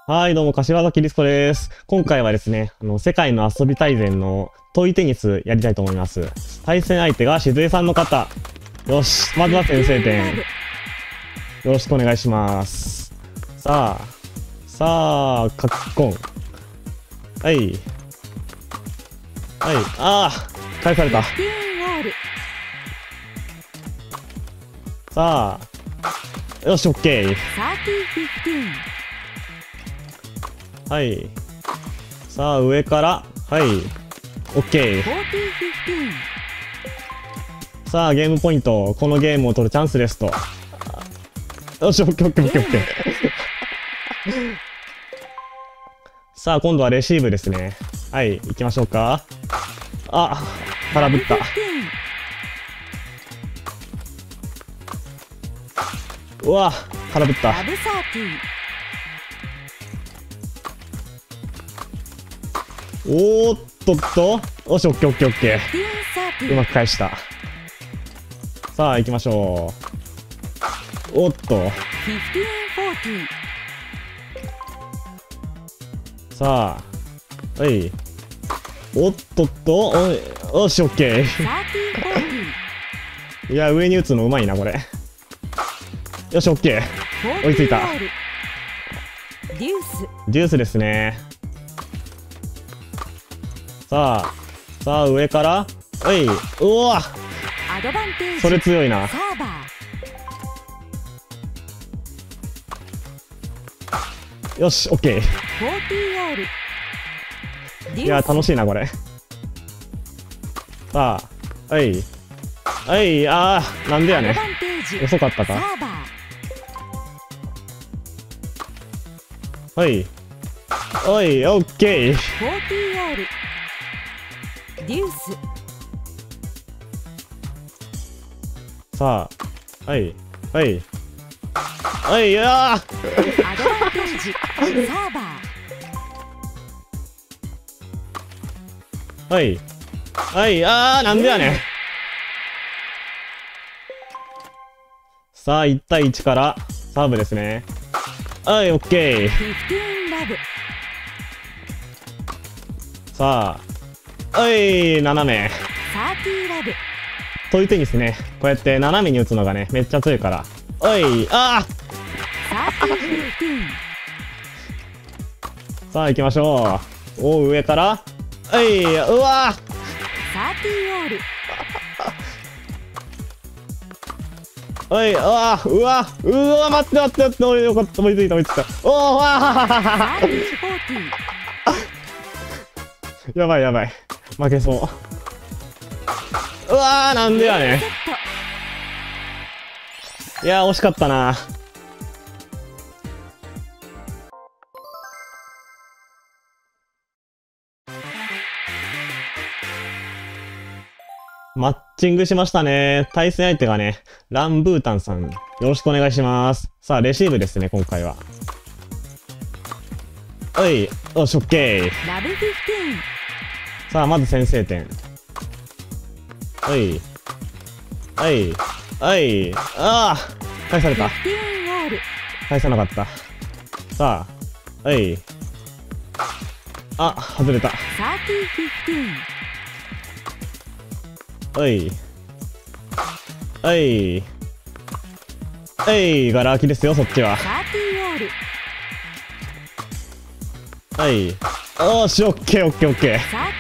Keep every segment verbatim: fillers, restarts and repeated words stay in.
はい、どうも、柏崎リスコです。今回はですね、あの、世界の遊び大全のトイテニスやりたいと思います。対戦相手が静江さんの方。よし、まずは先制点。よろしくお願いします。さあ、さあ、カッコン。はい。はい、ああ、返された。さあ、よし、オッケー。はい。さあ、上から。はい。オッケー。さあ、ゲームポイント。このゲームを取るチャンスですと。よし、オッケーオッケーオッケーオッケー。さあ、今度はレシーブですね。はい、行きましょうか。あ、空振った。うわ、空振った。おーっとっと、よし、オッケーオッケーオッケー。うまく返した。さあ、行きましょう。おっと。さあ、はい。おっとっと、およし、オッケー。いや、上に打つのうまいな、これ。よし、オッケー。追いついた。デュース。デュースですね。さあ、さあ、上から。はい。うわ、それ強いな。よし、オッケー。いや、楽しいな、これ。さあ、はい。はい、あー、なんでやね。遅かったか。はい。はい、オッケー。デュース。さあ、はい、はい。はい、あーアドバンテージ。サーバー。はい。はい、あー、なんでやねん。さあ、いち対いちからサーブですね。はい、オッケー。さあ、はい、斜め。トイテニスね、こうやって斜めに打つのがね、めっちゃ強いから。おい、あーさあ、行きましょう。おう、上から。はい、うわーはい、うわーうわうわ待って待って待って、俺よかった、追いついた追いついた。おーわーやばいやばい。負けそう。うわーなんでやねん。いやー惜しかったな。マッチングしましたね。対戦相手がね、ランブータンさん。よろしくお願いします。さあ、レシーブですね、今回は。はい、よし、オッケー。さあ、まず先制点。はい。はい。はい。ああ返された。返さなかった。さあ、はい。あ、外れた。はい。はい。はい。ガラ空きですよ、そっちは。はい。おーし、オッケーオッケーオッケー。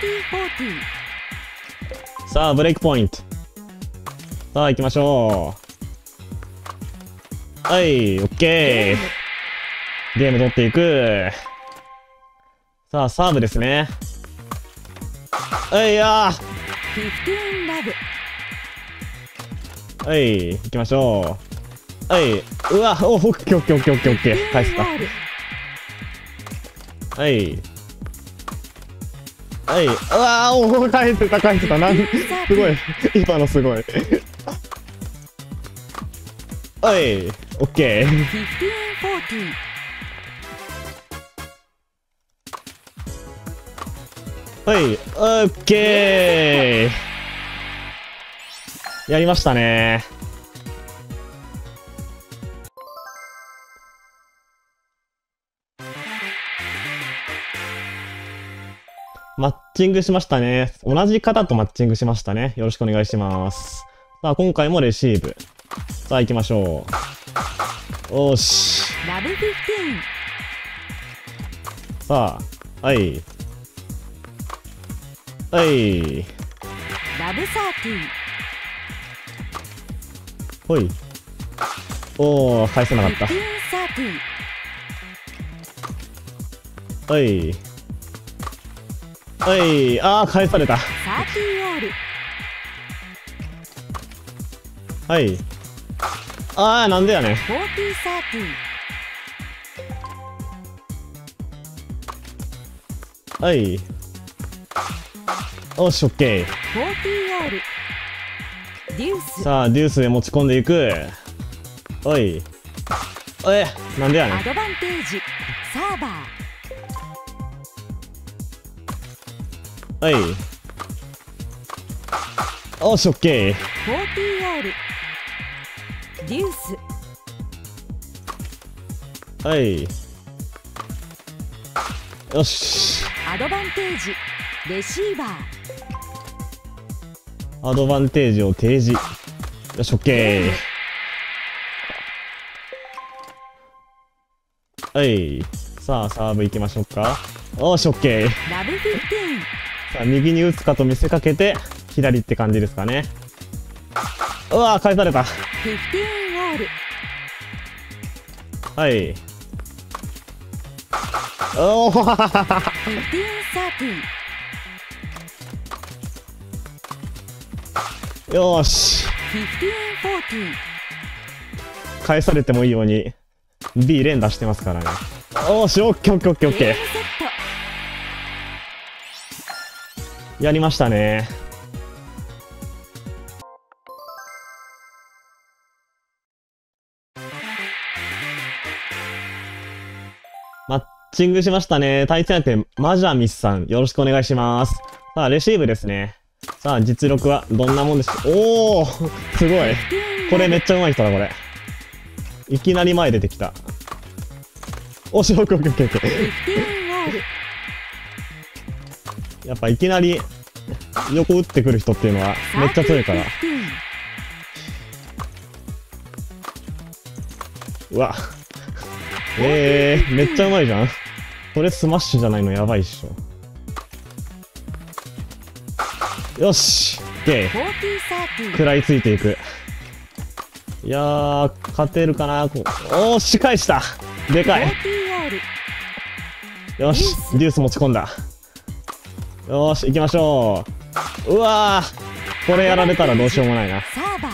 さあ、ブレイクポイント。さあ、行きましょう。はい、オッケー。ゲーム取っていく。さあ、サーブですね。はい、やー。はい、行きましょう。はい、うわ、お、オッケーオッケーオッケーオッケーオッケー。返した。はい。はい、うわー、お、返せた返せた。なん、すごい。今のすごい。はい、オッケー。はい、オッケー。やりましたね。 マッチングしましたね。同じ方とマッチングしましたね。よろしくお願いします。さあ、今回もレシーブ。さあ、行きましょう。おーし。 ラブフィフティーン。 さあ、はい。はい。 ラブサーティー。 ほい。おー、返せなかった。 フィフティーンサーティー。 はい。はい。あー、返された。 サーティーオール。 はい。あー、なんでやねん。 フォーティーサーティー。 はい。おし、オッケー。 フォーティーオール。デュース。 さあ、デュースで持ち込んでいく。おい。え、なんでやねん。 アドバンテージ。サーバー。 はい。おし、オッケー。 フォーティーオール。デュース。 はい。よし。 アドバンテージ。レシーバー。 アドバンテージを提示。よし、オッケー。はい。さあ、サーブ行きましょうか。おし、オッケー。 ラブフィフティーン。 さあ、右に打つかと見せかけて、左って感じですかね。うわー、返された。 フィフティーンオール。 はい。おーフィフティーンサーティー。 よーし。 フィフティーンフォーティー。 返されてもいいように B 連打してますからね。おーし、オッケーオッケーオッケーオッケゲームセット。 ー。やりましたね。マッチングしましたね。対戦相手、マジャミスさん、よろしくお願いします。さあ、レシーブですね。さあ、実力はどんなもんでしょう。おーすごい。これめっちゃ上手い人だ、これ。いきなり前出てきた。おし、オッケーオッケーオッケーオッケフィフティーンオール。 ー。やっぱいきなり横打ってくる人っていうのはめっちゃ強いから。 サーティーフィフティーン。 うわ。えー、めっちゃうまいじゃん。これスマッシュじゃないのやばいっしょ。よし。オッケフォーティーサーティー。 ー。 食らいついていく。いやー、勝てるかな。おーし、返した。でかい。 フォーティーオール。 よし、デュース持ち込んだ。よーし、行きましょう。うわー、これやられたらどうしようもないな。 サーバー。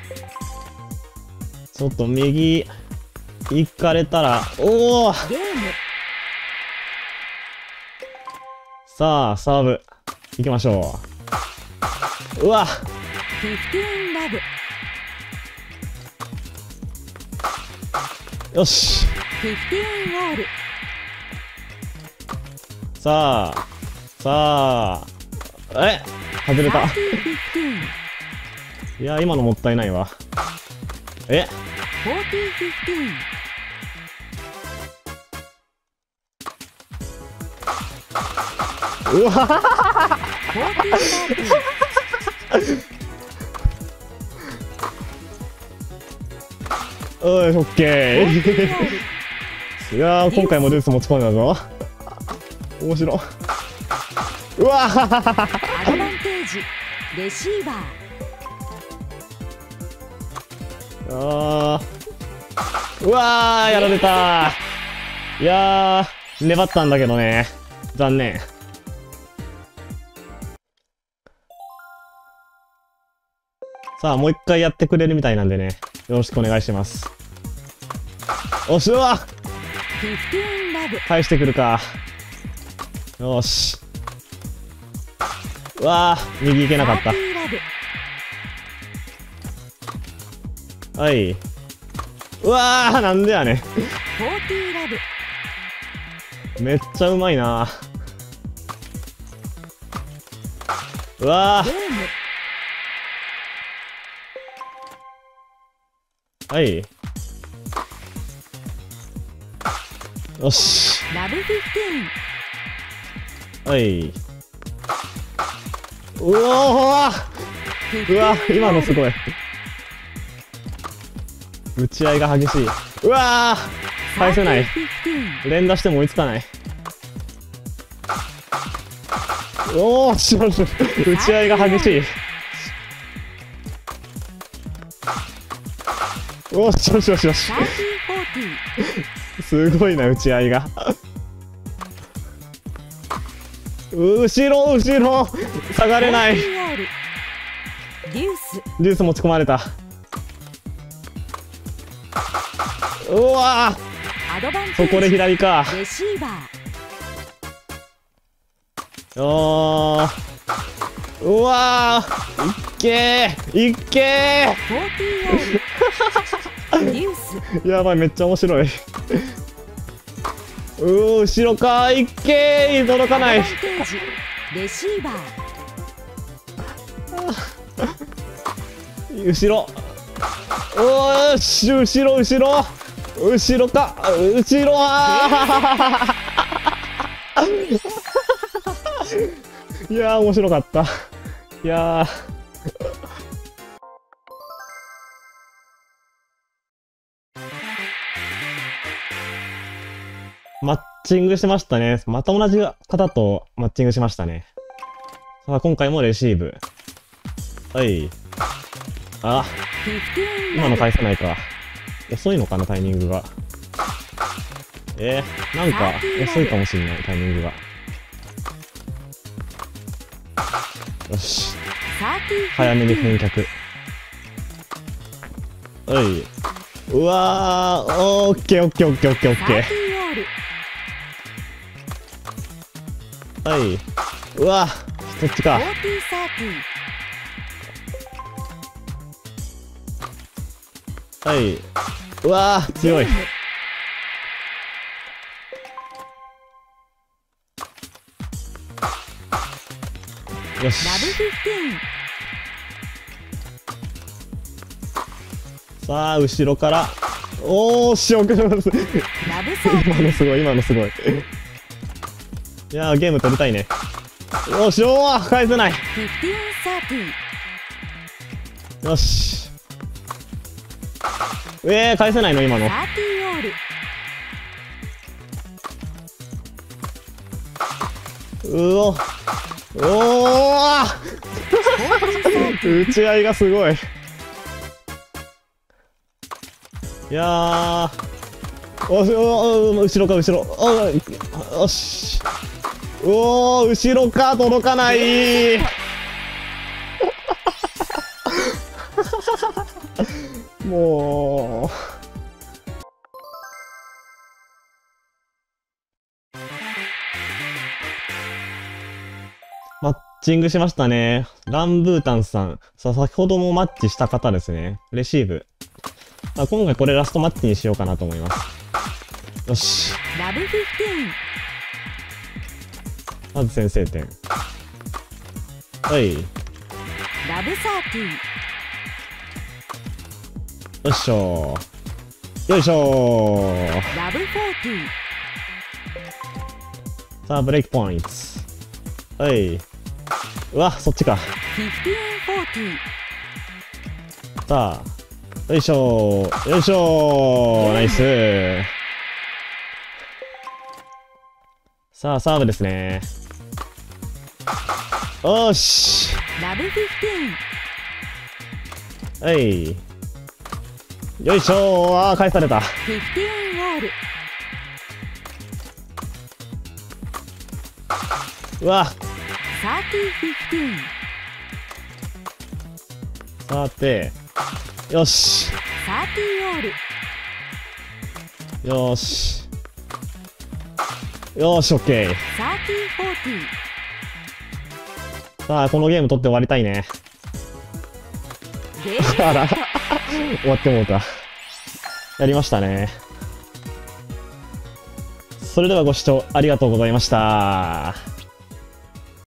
ちょっと右、行かれたら、おーゲーム。 さあ、サーブ、行きましょう。うわフィフティーンラブ。 よし。 フィフティーンオール。 さあ、さあ、え外れた。 サーティーフィフティーン。 いや、今のもったいないわ。えフォーティーフィフティーン。 うわフォーティーサーティー。 おい、オッケフォーティーオール。 ー。いやー、今回もルース持ち込んだぞ。面白い。うわアドバンテージ。レシーバー。 あー。うわー、やられたー。いやー、粘ったんだけどね。残念。さあ、もう一回やってくれるみたいなんでね。よろしくお願いします。おし、うわフィフティーンラブ。 返してくるか。よし。うわー、右行けなかったサーテ。ィーラブ。 はい。うわー、なんでやねん。 フォーティーラブ。 めっちゃうまいな。うわゲーム。 ー。はい。よし。 ラブフィフティーン。 はい。 うおーうわ、今のすごい。打ち合いが激しい。うわー返せない。連打しても追いつかない。おーしよし、打ち合いが激しい。おーしよしよしよし。すごいな、打ち合いが。後ろ後ろ下がれない。 デュースデュース持ち込まれた。うわアドバンテージ。 そこで左か。 レシーバーおーうわーいっけーいっけフォーティーオールデュースーやばい、めっちゃ面白い。うー後ろか、いっけー届かない。 アドバンテージレシーバー後ろおーし後ろ後ろ後ろか後ろあーいやー面白かった。いやーマッチングしてましたね。また同じ方とマッチングしましたね。さあ今回もレシーブ。はいあ今の返せないか。遅いのかな、タイミングが。えー、なんか遅いかもしんない、タイミングが。よし、早めに返却。おい、うわー、オッケーオッケーオッケーオッケーオッケー。はい、うわそっちか。はい、うわー強い。よし、さあ後ろからおーしよく今のすごい今のすごい。いやーゲーム取りたいね。よしおー返せない。よしえー、返せないの今の。うおおー打ち合いがすごい。いやーおしおお後ろか後ろおよしおー後ろか届かないもうマッチングしましたね。ランブータンさん。さあ、先ほどもマッチした方ですね。レシーブ。あ、今回これラストマッチにしようかなと思います。よし。 ラブフィフティーン。 まず先制点。はい。 ラブサーティー。 よいしょー。よいしょー。 ラブフォーティー。 さあ、ブレイクポイント。はい。うわ、そっちか。 フィフティーンフォーティー。 さあ、よいしょー。よいしょー。ナイス。さあ、サーブですね。おーし。 ラブフィフティーン。 はい。よいしょー。あー、返された。 フィフティーンウォール。 うわ。 サーティーフィフティーン。 さて、よし。 サーティーオール。 よし。よし、オッケー。 サーティーフォーティー。 さあ、このゲーム取って終わりたいね。 ゲームセット。 あら、終わってもうた。やりましたね。それではご視聴ありがとうございました。